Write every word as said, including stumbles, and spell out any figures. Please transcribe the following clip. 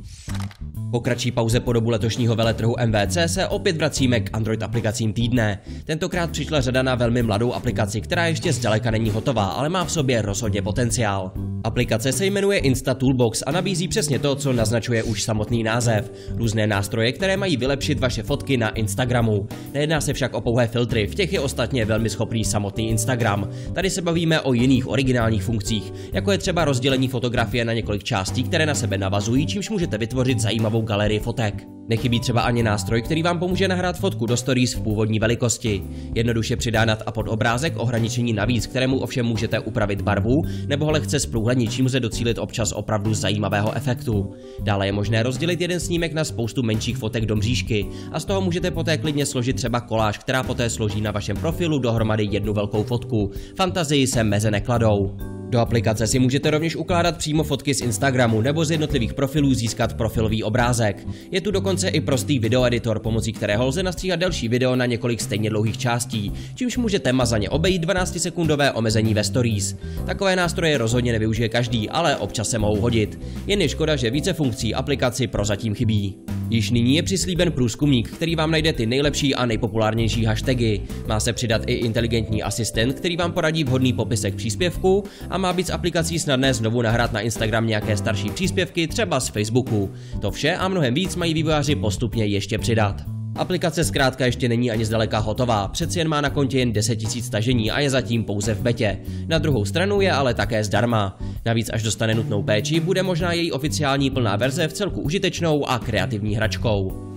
Po kratší pauze po dobu letošního veletrhu M W C se opět vracíme k Android aplikacím týdne. Tentokrát přišla řada na velmi mladou aplikaci, která ještě zdaleka není hotová, ale má v sobě rozhodně potenciál. Aplikace se jmenuje Insta Toolbox a nabízí přesně to, co naznačuje už samotný název. Různé nástroje, které mají vylepšit vaše fotky na Instagramu. Nejedná se však o pouhé filtry, v těch je ostatně velmi schopný samotný Instagram. Tady se bavíme o jiných originálních funkcích, jako je třeba rozdělení fotografie na několik částí, které na sebe navazují, čímž můžete vytvořit zajímavou galerii fotek. Nechybí třeba ani nástroj, který vám pomůže nahrát fotku do stories v původní velikosti. Jednoduše přidá nad a pod obrázek ohraničení navíc, kterému ovšem můžete upravit barvu nebo ho lehce zprůhlednit, čím může docílit občas opravdu zajímavého efektu. Dále je možné rozdělit jeden snímek na spoustu menších fotek do mřížky a z toho můžete poté klidně složit třeba koláž, která poté složí na vašem profilu dohromady jednu velkou fotku. Fantazii se meze nekladou. Do aplikace si můžete rovněž ukládat přímo fotky z Instagramu nebo z jednotlivých profilů získat profilový obrázek. Je tu dokonce i prostý videoeditor, pomocí kterého lze nastříhat delší video na několik stejně dlouhých částí, čímž můžete mazaně obejít dvanáctisekundové omezení ve stories. Takové nástroje rozhodně nevyužije každý, ale občas se mohou hodit. Jen je škoda, že více funkcí aplikaci prozatím chybí. Již nyní je přislíben průzkumník, který vám najde ty nejlepší a nejpopulárnější hashtagy. Má se přidat i inteligentní asistent, který vám poradí vhodný popisek příspěvku a má být s aplikací snadné znovu nahrát na Instagram nějaké starší příspěvky, třeba z Facebooku. To vše a mnohem víc mají vývojáři postupně ještě přidat. Aplikace zkrátka ještě není ani zdaleka hotová, přeci jen má na kontě jen deset tisíc stažení a je zatím pouze v betě. Na druhou stranu je ale také zdarma. Navíc až dostane nutnou péči, bude možná její oficiální plná verze v celku užitečnou a kreativní hračkou.